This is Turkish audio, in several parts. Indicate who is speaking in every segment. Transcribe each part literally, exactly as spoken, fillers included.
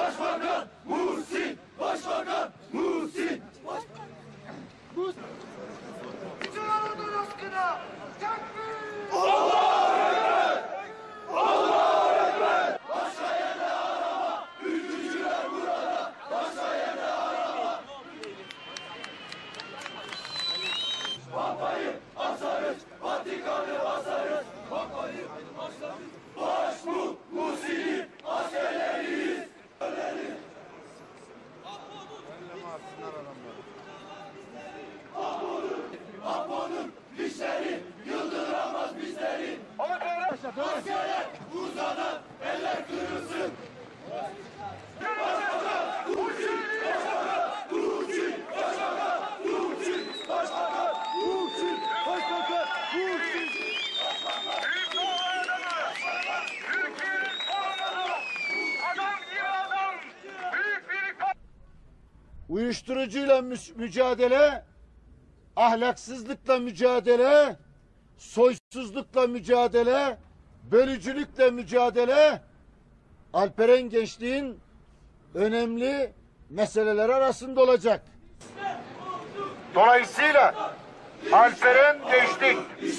Speaker 1: Başbakan Muhsin! Başbakan Muhsin! Başbakan Muhsin! Bütün Anadolu aşkına! Takbir! Allahu Ekber! Allahu Ekber! Başka yerde arama! Ülkücüler burada! Başka yerde arama! Pampayı asarız! Vatikan'ı basarız! Pampayı asarız! Baş bu! Muhsin'in askerleriyiz! Apo'nun dişleri yıldıramaz bizleri. Askerler uzanan eller kırılsın. Başbakan Muhsin! Başbakan Muhsin! Başbakan Muhsin! Başbakan Muhsin! Başbakan Muhsin!
Speaker 2: Büyük doğru adamı! Türkiye'nin sorumlusu! Adam gibi adam! Büyük bir...
Speaker 3: Uyuşturucuyla mü mücadele, ahlaksızlıkla mücadele, soysuzlukla mücadele, bölücülükle mücadele, Alperen Gençliğin önemli meseleler arasında olacak. Dolayısıyla Alperen Gençlik,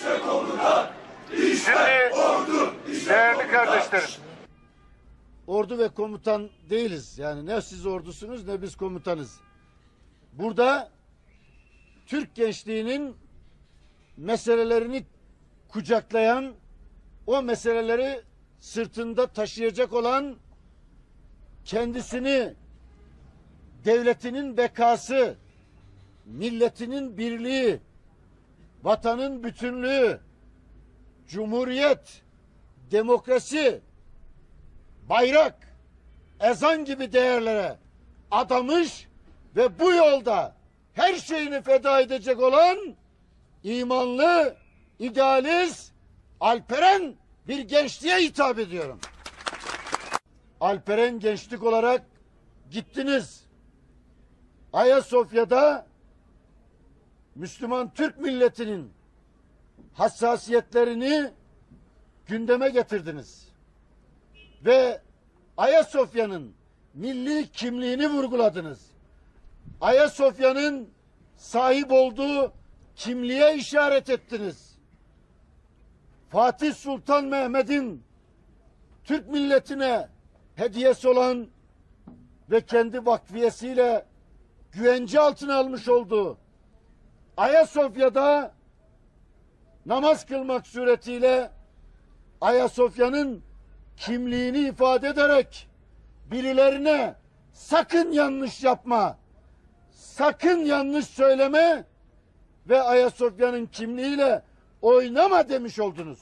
Speaker 3: şimdi değerli kardeşlerim, ordu ve komutan değiliz. Yani ne siz ordusunuz ne biz komutanız. Burada Türk gençliğinin meselelerini kucaklayan, o meseleleri sırtında taşıyacak olan, kendisini devletinin bekası, milletinin birliği, vatanın bütünlüğü, cumhuriyet, demokrasi, bayrak, ezan gibi değerlere adamış ve bu yolda her şeyini feda edecek olan imanlı, idealist, Alperen bir gençliğe hitap ediyorum. Alperen gençlik olarak gittiniz. Ayasofya'da Müslüman Türk milletinin hassasiyetlerini gündeme getirdiniz. Ve Ayasofya'nın milli kimliğini vurguladınız. Ayasofya'nın sahip olduğu kimliğe işaret ettiniz. Fatih Sultan Mehmet'in Türk milletine hediyesi olan ve kendi vakfiyesiyle güvence altına almış olduğu Ayasofya'da namaz kılmak suretiyle Ayasofya'nın kimliğini ifade ederek birilerine sakın yanlış yapma, sakın yanlış söyleme ve Ayasofya'nın kimliğiyle oynama demiş oldunuz.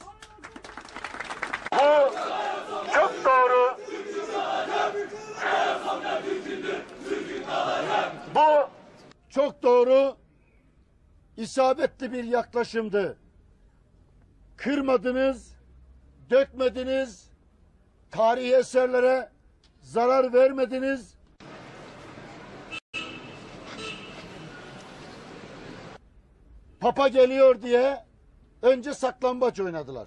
Speaker 3: Bu çok doğru. Bu çok doğru, isabetli bir yaklaşımdı. Kırmadınız, dökmediniz, tarihi eserlere zarar vermediniz. Papa geliyor diye önce saklambaç oynadılar.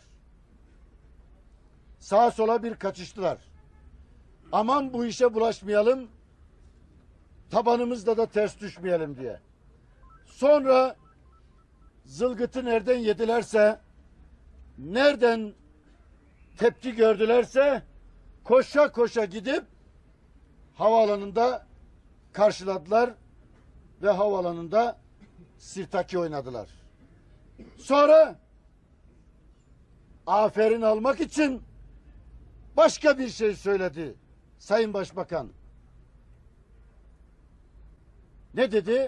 Speaker 3: Sağa sola bir kaçıştılar. Aman bu işe bulaşmayalım, tabanımızda da ters düşmeyelim diye. Sonra zılgıtı nereden yedilerse, nereden tepki gördülerse koşa koşa gidip havaalanında karşıladılar ve havaalanında sirtaki oynadılar. Sonra aferin almak için başka bir şey söyledi Sayın Başbakan. Ne dedi?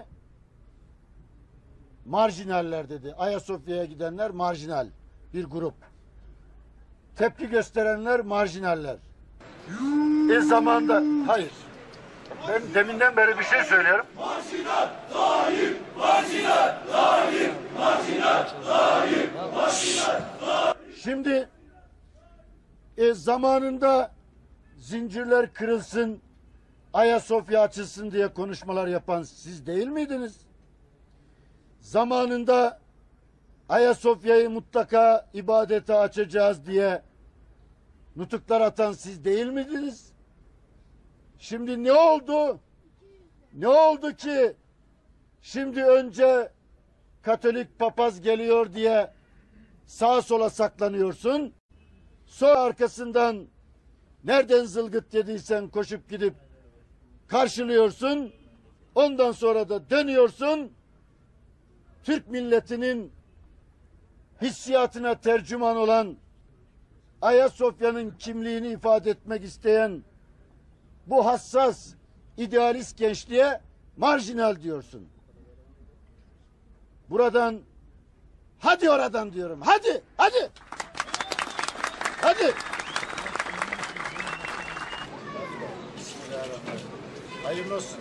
Speaker 3: Marjinaller dedi. Ayasofya'ya gidenler marjinal bir grup. Tepki gösterenler marjinaller. E zamanda hayır. Ben deminden beri bir şey söylüyorum.
Speaker 1: Marjinal, zalim, marjinal, zalim, marjinal, zalim, marjinal, zalim.
Speaker 3: Şimdi e, zamanında zincirler kırılsın, Ayasofya açılsın diye konuşmalar yapan siz değil miydiniz? Zamanında Ayasofya'yı mutlaka ibadete açacağız diye nutuklar atan siz değil miydiniz? Şimdi ne oldu? Ne oldu ki şimdi önce Katolik papaz geliyor diye sağa sola saklanıyorsun. Sonra arkasından nereden zılgıt yediysen koşup gidip karşılıyorsun. Ondan sonra da dönüyorsun. Türk milletinin hissiyatına tercüman olan Ayasofya'nın kimliğini ifade etmek isteyen bu hassas, idealist gençliğe marjinal diyorsun. Buradan hadi oradan diyorum. Hadi, hadi. Hadi. Hayırlı olsun.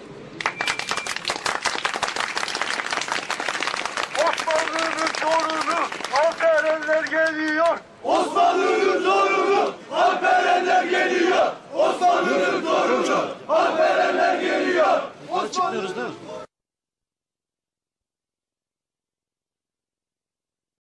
Speaker 2: Osmanlı'nın torunu Alperenler geliyor.
Speaker 1: Osmanlı'nın torunu Alperenler geliyor. Osmanlı'nın torunu Alperenler geliyor. Osmanlı'nın